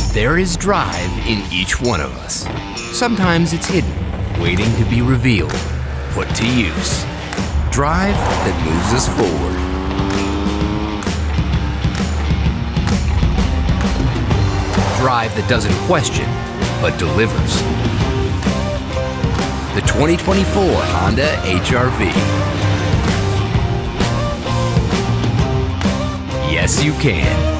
There is drive in each one of us. Sometimes it's hidden, waiting to be revealed, put to use. Drive that moves us forward. Drive that doesn't question, but delivers. The 2024 Honda HR-V. Yes, you can.